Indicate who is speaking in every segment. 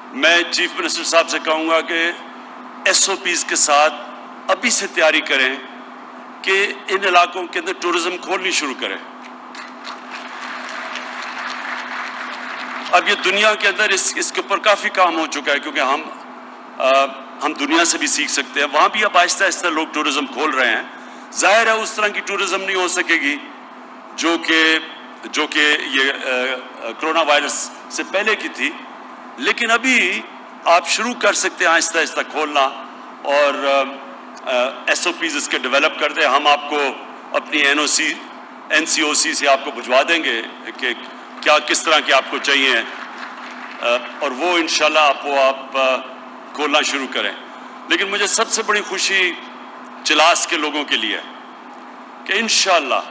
Speaker 1: میں chief minister صاحب سے کہوں گا کہ SOPs کے ساتھ ابھی سے تیاری کریں کہ ان علاقوں کے اندر ٹورزم کھولنی شروع کریں. اب یہ دنیا کے اندر اس کے اوپر کافی کام ہو چکا ہے، کیونکہ ہم دنیا سے بھی سیکھ سکتے ہیں. وہاں بھی اب آہستہ آہستہ لوگ ٹورزم کھول رہے ہیں. ظاہر ہے اس طرح کی ٹورزم نہیں ہو سکے گی جو کہ یہ کرونا وائرس سے پہلے کی تھی، لیکن ابھی آپ شروع کر سکتے ہیں آہستہ آہستہ کھولنا، اور SOPs اس کے ڈیولپ کر دیں. ہم آپ کو اپنی NCOC سے آپ کو بھجوا دیں گے کہ کس طرح کے آپ کو چاہیے، اور وہ انشاءاللہ آپ کھولنا شروع کریں. لیکن مجھے سب سے بڑی خوشی چلاس کے لوگوں کے لیے کہ انشاءاللہ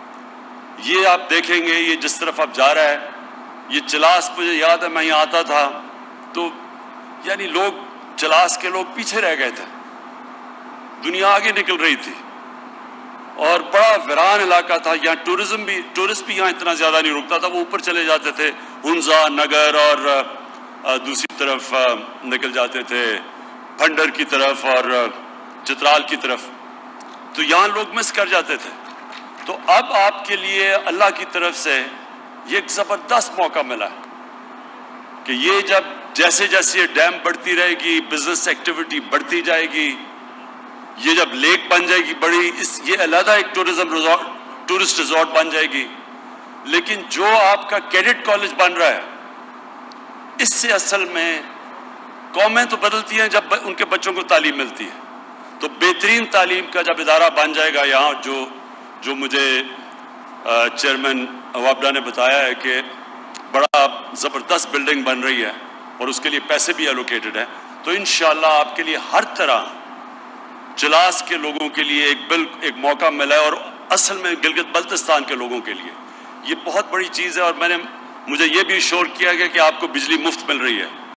Speaker 1: یہ آپ دیکھیں گے، یہ جس طرف اب جا رہا ہے، یہ چلاس مجھے یاد ہے میں یہاں آتا تھا تو یعنی چلاس کے لوگ پیچھے رہ گئے تھے، دنیا آگے نکل رہی تھی، اور بڑا ویران علاقہ تھا. یہاں ٹورسٹ بھی یہاں اتنا زیادہ نہیں رکتا تھا، وہ اوپر چلے جاتے تھے ہنزا نگر اور دوسری طرف نکل جاتے تھے پھنڈر کی طرف اور چترال کی طرف، تو یہاں لوگ مس کر جاتے تھے. تو اب آپ کے لیے اللہ کی طرف سے یہ ایک زبردست موقع ملا ہے کہ یہ جیسے یہ ڈیم بڑھتی رہے گی، بزنس ایکٹیویٹی بڑھتی جائے گی، یہ جب لیک بن جائے گی بڑی، یہ علیحدہ ایک ٹورسٹ ریزورٹ بن جائے گی. لیکن جو آپ کا کیڈٹ کالج بن رہا ہے، اس سے اصل میں قومیں تو بدلتی ہیں جب ان کے بچوں کو تعلیم ملتی ہے. تو بہترین تعلیم کا جب ادارہ بن جائے گا یہاں، جو مجھے چیئرمین وابڈا نے بتایا ہے کہ بڑا زبردست بلڈنگ بن رہی ہے اور اس کے لیے پیسے بھی ایلوکیٹڈ ہیں، تو انشاءاللہ آپ کے لیے ہر طرح چلاس کے لوگوں کے لیے ایک موقع ملا ہے، اور اصل میں گلگت بلتستان کے لوگوں کے لیے یہ بہت بڑی چیز ہے. اور مجھے یہ بھی شور کیا گیا کہ آپ کو بجلی مفت مل رہی ہے.